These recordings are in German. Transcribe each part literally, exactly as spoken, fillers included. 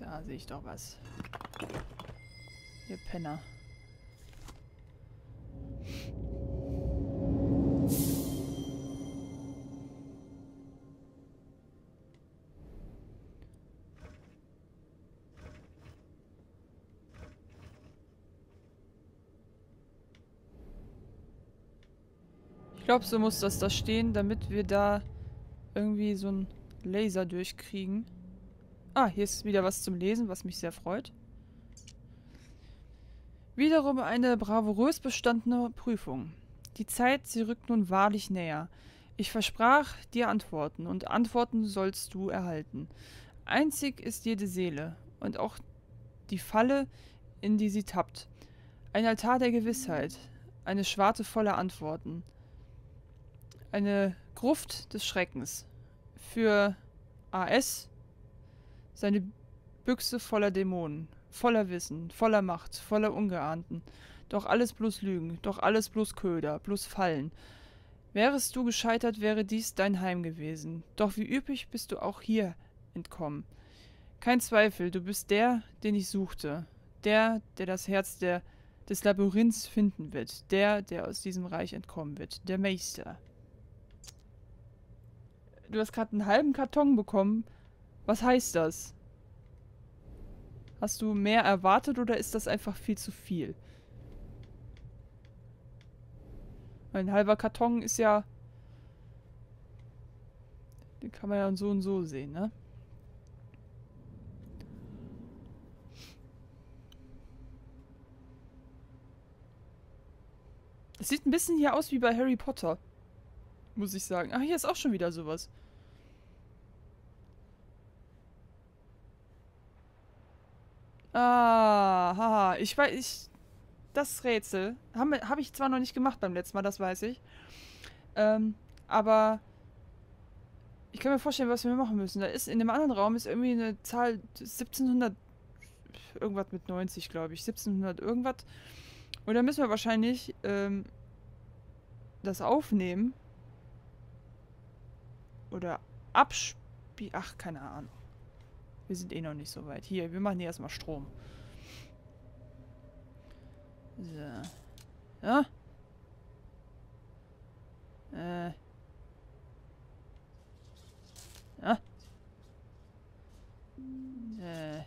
Da sehe ich doch was. Ihr Penner. Ich glaube, so muss das da stehen, damit wir da irgendwie so einen Laser durchkriegen. Ah, hier ist wieder was zum Lesen, was mich sehr freut. Wiederum eine bravourös bestandene Prüfung. Die Zeit, sie rückt nun wahrlich näher. Ich versprach dir Antworten, und Antworten sollst du erhalten. Einzig ist jede Seele, und auch die Falle, in die sie tappt. Ein Altar der Gewissheit, eine Schwarte voller Antworten. Eine Gruft des Schreckens. Für A S seine Büchse voller Dämonen, voller Wissen, voller Macht, voller Ungeahnten. Doch alles bloß Lügen, doch alles bloß Köder, bloß Fallen. Wärest du gescheitert, wäre dies dein Heim gewesen. Doch wie üppig bist du auch hier entkommen. Kein Zweifel, du bist der, den ich suchte. Der, der das Herz der, des Labyrinths finden wird. Der, der aus diesem Reich entkommen wird. Der Meister. Du hast gerade einen halben Karton bekommen. Was heißt das? Hast du mehr erwartet oder ist das einfach viel zu viel? Ein halber Karton ist ja... Den kann man ja so und so sehen, ne? Es sieht ein bisschen hier aus wie bei Harry Potter. Muss ich sagen. Ach, hier ist auch schon wieder sowas. Ah, haha. Ich weiß, ich... Das Rätsel habe hab ich zwar noch nicht gemacht beim letzten Mal, das weiß ich. Ähm, aber... Ich kann mir vorstellen, was wir machen müssen. Da ist in dem anderen Raum ist irgendwie eine Zahl siebzehnhundert... Irgendwas mit neunzig, glaube ich. siebzehnhundert irgendwas. Und da müssen wir wahrscheinlich ähm, das aufnehmen. Oder abspielen. Ach, keine Ahnung. Wir sind eh noch nicht so weit. Hier, wir machen hier erstmal Strom. So. Ja? Äh. Ja? Äh.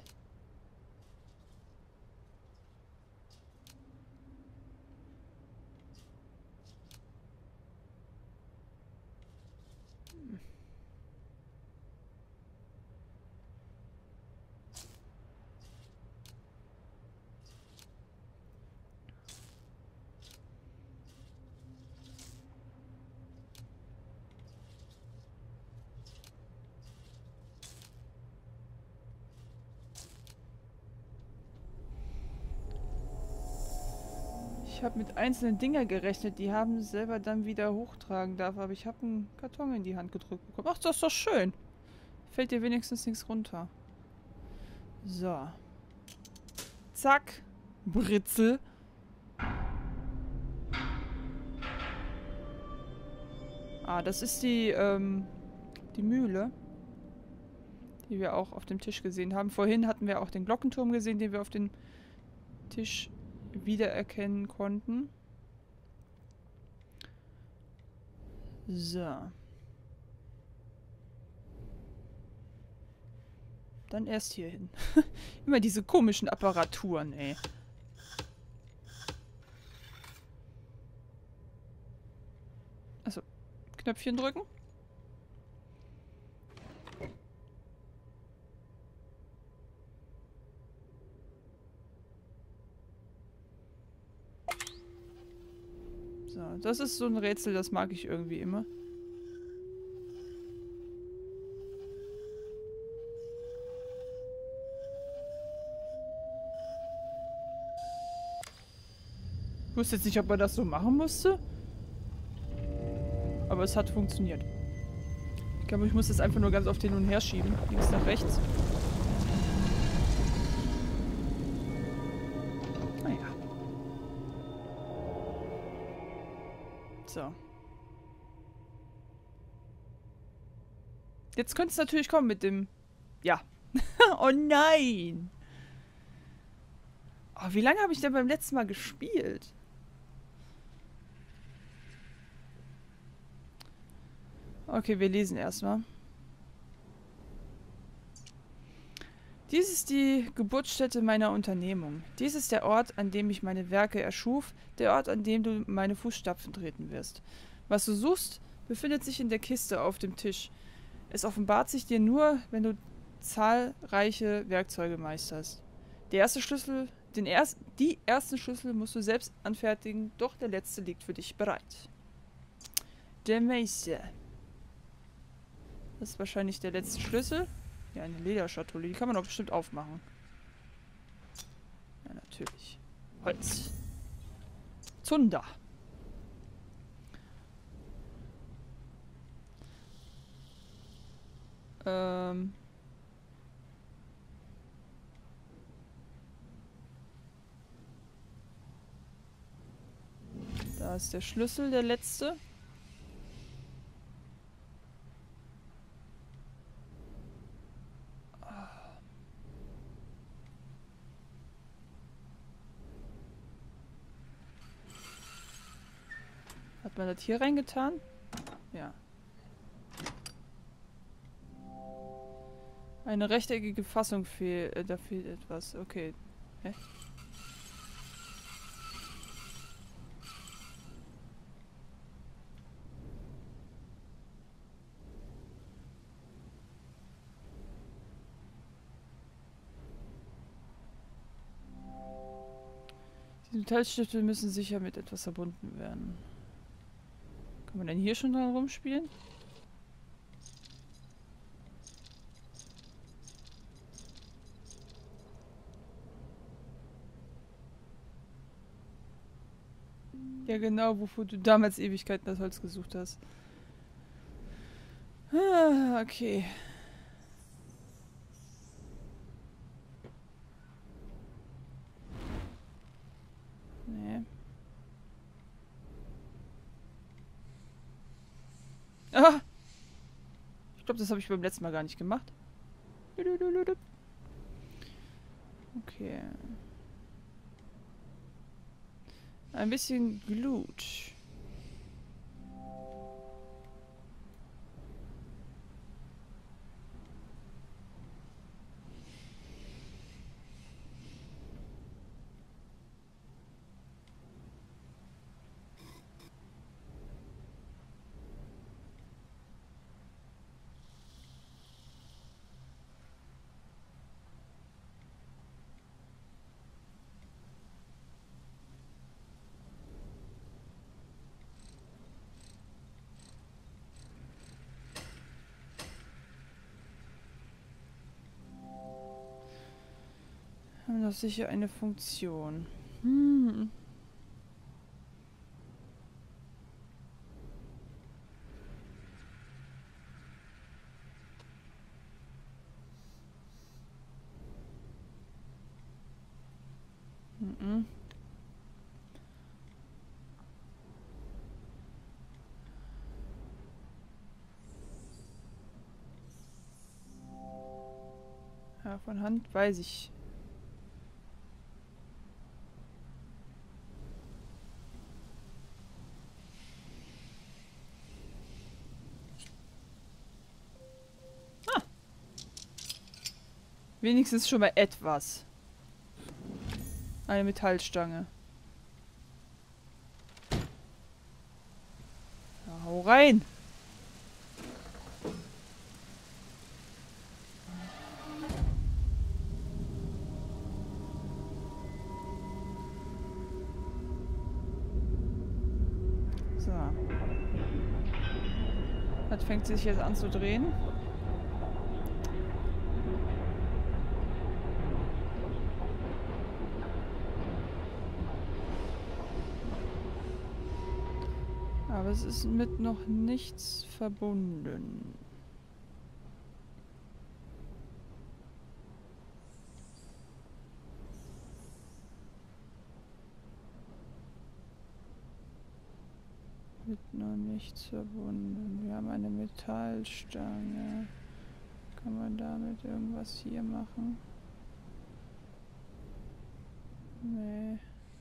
Ich habe mit einzelnen Dinger gerechnet, die haben selber dann wieder hochtragen darf, aber ich habe einen Karton in die Hand gedrückt bekommen. Ach, das ist doch schön. Fällt dir wenigstens nichts runter. So. Zack. Britzel. Ah, das ist die, ähm, die Mühle, die wir auch auf dem Tisch gesehen haben. Vorhin hatten wir auch den Glockenturm gesehen, den wir auf dem Tisch wiedererkennen konnten. So. Dann erst hier hin. Immer diese komischen Apparaturen, ey. Also, Knöpfchen drücken. So, das ist so ein Rätsel, das mag ich irgendwie immer. Ich wusste jetzt nicht, ob man das so machen musste. Aber es hat funktioniert. Ich glaube, ich muss das einfach nur ganz oft hin und her schieben. Links nach rechts. Naja. So. Jetzt könnte es natürlich kommen mit dem... Ja, Oh nein! Oh, wie lange habe ich denn beim letzten Mal gespielt? Okay, wir lesen erstmal. Dies ist die Geburtsstätte meiner Unternehmung. Dies ist der Ort, an dem ich meine Werke erschuf, der Ort, an dem du meine Fußstapfen treten wirst. Was du suchst, befindet sich in der Kiste auf dem Tisch. Es offenbart sich dir nur, wenn du zahlreiche Werkzeuge meisterst. Der erste Schlüssel, den erst, die ersten Schlüssel musst du selbst anfertigen, doch der letzte liegt für dich bereit. Der Meister. Das ist wahrscheinlich der letzte Schlüssel. Ja, eine Lederschatulle. Die kann man doch bestimmt aufmachen. Ja, natürlich. Holz. Zunder. Ähm. Da ist der Schlüssel, der letzte. Hat man das hier reingetan? Ja. Eine rechteckige Fassung fehlt. Äh, da fehlt etwas. Okay. Hä? Die Metallstifte müssen sicher mit etwas verbunden werden. Kann man denn hier schon dran rumspielen? Ja genau, wofür du damals Ewigkeiten das Holz gesucht hast. Ah, okay. Nee. Ah! Ich glaube, das habe ich beim letzten Mal gar nicht gemacht. Okay. Ein bisschen Glut. Haben doch sicher eine Funktion. Hm. Mhm. Ja, von Hand weiß ich. Ah. Wenigstens schon mal etwas. Eine Metallstange. Ja, hau rein! So. Das fängt sich jetzt an zu drehen. Aber es ist mit noch nichts verbunden. Mit noch nichts verbunden. Wir haben eine Metallstange. Kann man damit irgendwas hier machen? Nee.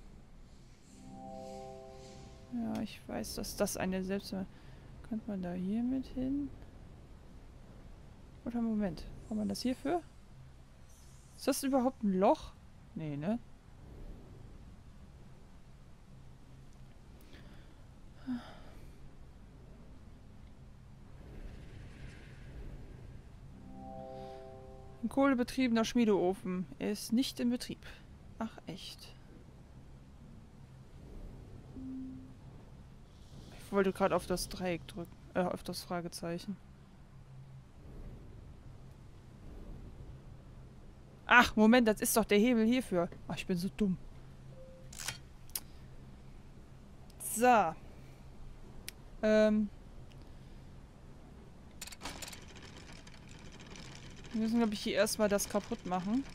Ja, ich weiß, dass das eine selbst... Könnte man da hier mit hin? Oder Moment. Braucht man das hierfür? Ist das überhaupt ein Loch? Nee, ne? Ein kohlebetriebener Schmiedeofen. Er ist nicht in Betrieb. Ach, echt. Ich wollte gerade auf das Dreieck drücken. Äh, auf das Fragezeichen. Ach, Moment, das ist doch der Hebel hierfür. Ach, ich bin so dumm. So. Ähm. Wir müssen, glaube ich, hier erstmal das kaputt machen.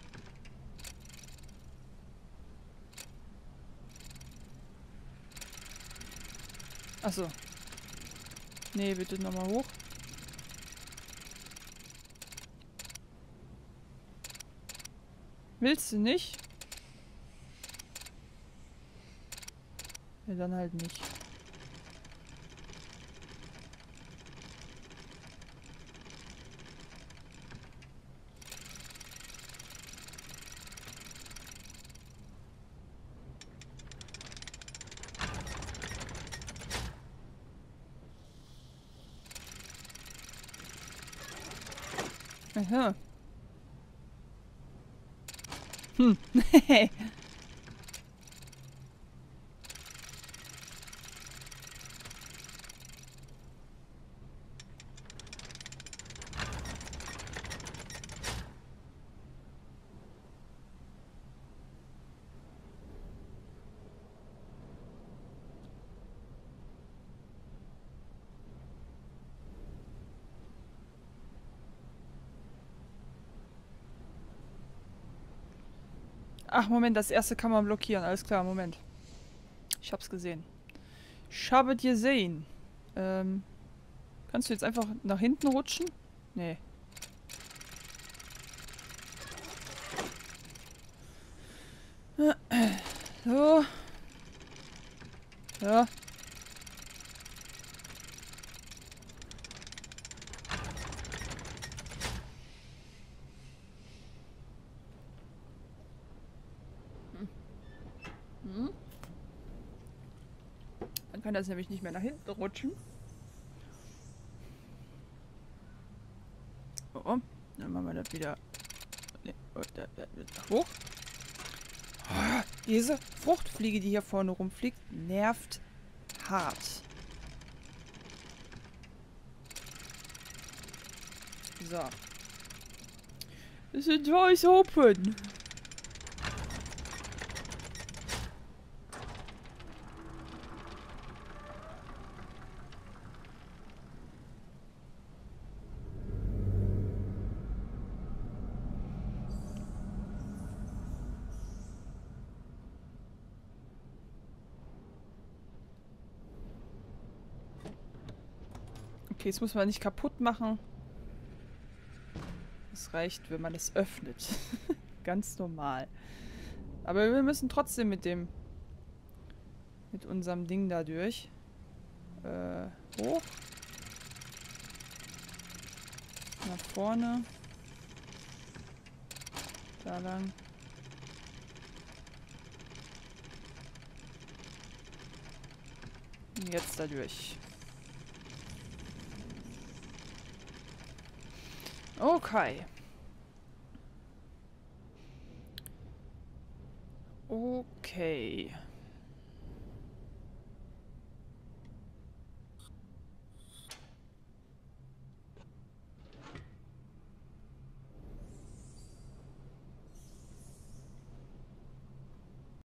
Achso. Nee, bitte nochmal hoch. Willst du nicht? Ja, dann halt nicht. Aha. Hm. Ach, Moment, das erste kann man blockieren. Alles klar, Moment. Ich hab's gesehen. Ich habe dir gesehen. Ähm, kannst du jetzt einfach nach hinten rutschen? Nee. So. Ja. Hm. Dann kann das nämlich nicht mehr nach hinten rutschen. Oh, oh. Dann machen wir das wieder. Nee, oh, da, da, da, hoch. Oh, diese Fruchtfliege, die hier vorne rumfliegt, nervt hart. So. The door is open. Okay, das muss man nicht kaputt machen. Es reicht, wenn man es öffnet. Ganz normal. Aber wir müssen trotzdem mit dem... mit unserem Ding da durch. Äh, hoch. Nach vorne. Da lang. Und jetzt da durch. Okay. Okay.